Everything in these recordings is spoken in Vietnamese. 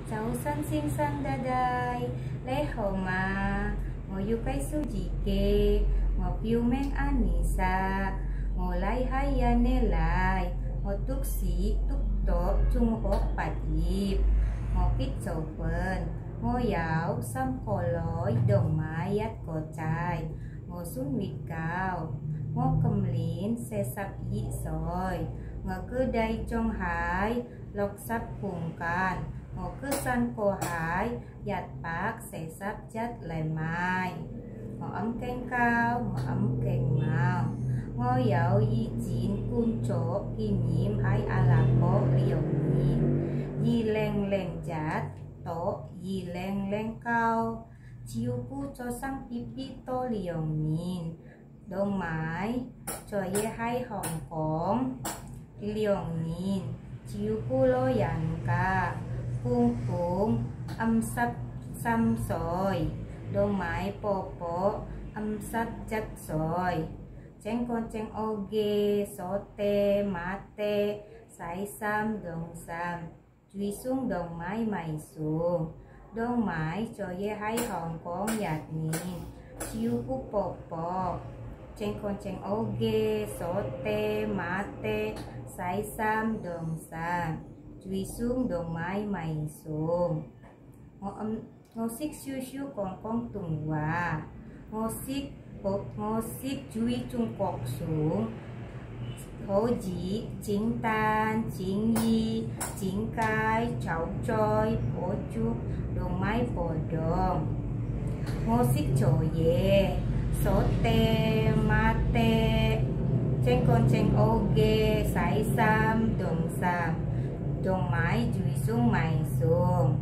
早晨先生大大，你好嗎？我要介紹自己，我表名阿尼莎，我嚟係印尼嚟，我讀書讀到中學畢業，我結咗婚，我有300ดอกไม้1個仔，我sunwit cao，我今年42歲，我cứ đây trong Hải, lộc sắp cùng can,我cứ săn cô Hải, giặt bác sẽ sắp chất lại mai. Ngõ ấm kênh cao, ngõ ấm kênh màu, ngõ dạo y chín cung chỗ kỷ niệm hay là có liều nhìn. Yi leng leng chát, tổ yi leng leng cao, chiếu cu cho sang pipi to liều nhìn. Dong mái, cho ye hai Hồng Kông. Liều nhìn, chiếu cu lô dàn ca, cung cung, âm sắp xăm soi, dong mái po po, âm sắp chắc soi. Chén con chén ô ghê, so tê, má tê, sái xăm đồng xăm, truy xuống đồng mái mày xuống. Dong mái cho ye hai Hồng Kông giặt nhìn, chiếu cu po po. Chén con chén ô ghê, so tê, má tê, sái xăm đồng xăm, truy xuống đồng mái mày xuống. Ngô xích siêu siêu con tùng hòa, ngô xích truy Trung Quốc xuống. Hổ dĩ, chính tan, chính y, chính cái, cháu trôi, bố chú, đồng mái bồ đồng. Ngô xích trổ ye, số tê, má tê, chén con chén ô ghê, sái xăm, đồng mái chui xuống mày xuống.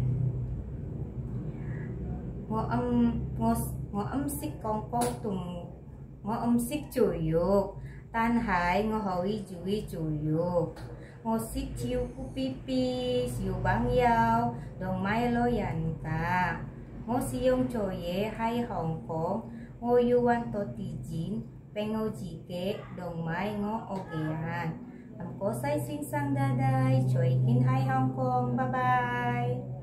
Ngô âm xích con tùng, ngô âm xích chủ dục, tan hải ngô hoi chui chủ dục. Ngô xích chiêu cu pipi, siêu băng yao, đồng mái lo dàn ca. Ngô siyong cho ye hai Hồng Kông, ngô yuan to ti chín, bên ngô chỉ kế, đồng mái ngô ô ghian. Có say xin sang đa đai, chuối in hai Hồng Kông, bye bye.